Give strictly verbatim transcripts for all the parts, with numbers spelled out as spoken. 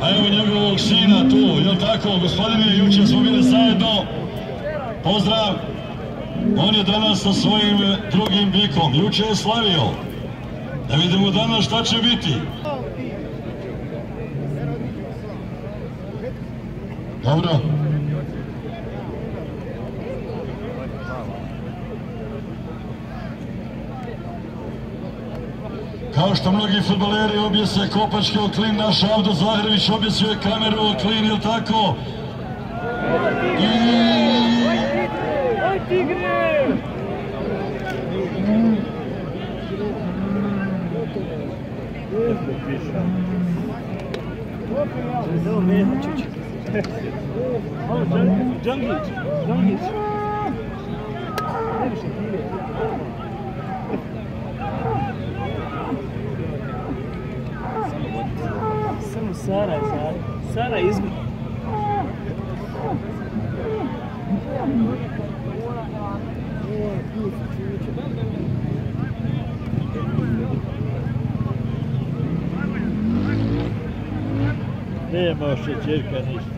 a evo njegovog sina tu, jel tako, gospodine, juče smo bili zajedno, pozdrav, on je danas sa svojim drugim bikom, juče je slavio, da vidimo danas šta će biti. Dobro. Kao što mnogi fudbaleri objese kopačke o klin, naš Avdo Zahirović objesio je kameru o klin, jel' tako? I... Džangić, Džangić. Samo Sara, Sara. Sara izgubi. Nema šećerka ništa.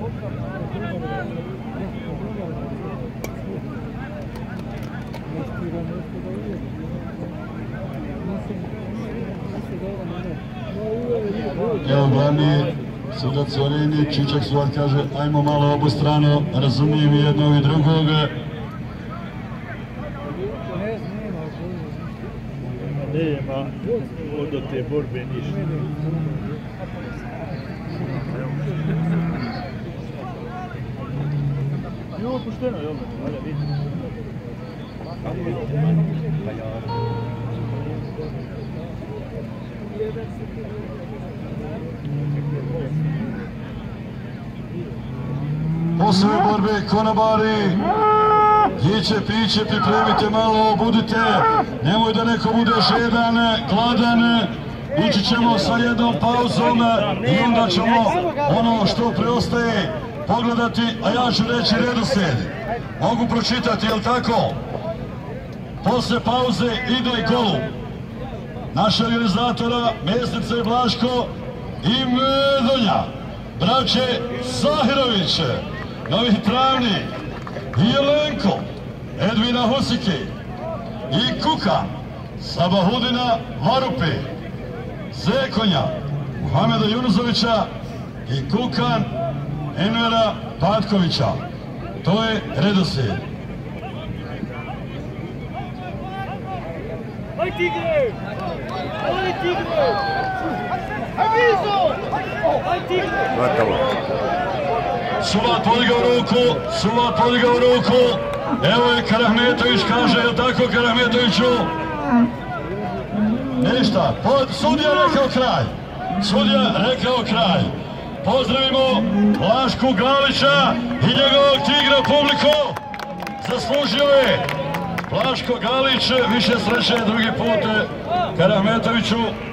Evo glavni sudac u areni, Čičak Suvar kaže ajmo malo obostrano, razumijem jednog i drugog. Nema od te borbe ništa. I ovo pušteno je ovo, valja vidjeti. Posle borbe konobari, jiće, piće, pripremite malo, budite, nemoj da neko bude žedan, gladan, ići ćemo sa jednom pauzom i onda ćemo ono što preostaje pogledati, a ja ću reći redoslijed. Mogu pročitati, jel' tako? Posle pauze ide golu naša organizatora Mesnica i Blaško i Medonja, braće Zahirović, Novi Travnik, Jelenko, Edvina Husiki i Kuka, Sabahudina Varupi, Zekonja, Muhameda Junuzovića i Kukan Envera Patkovića. To je redoslijed. Aj Tigre! Aj Tigre! Avizo! Aj Tigre! Gotovo. Sulat podigao ruku, Sulat podigao ruku. Evo je Karahmetović, kaže, je li tako Karahmetoviću? Ništa, sudija rekao kraj. Sudija rekao kraj. Pozdravimo Blašku Galića i njegovog Tigra publiku. Zaslužio je Blaško Galić, više sreće drugi put Karahmetoviću.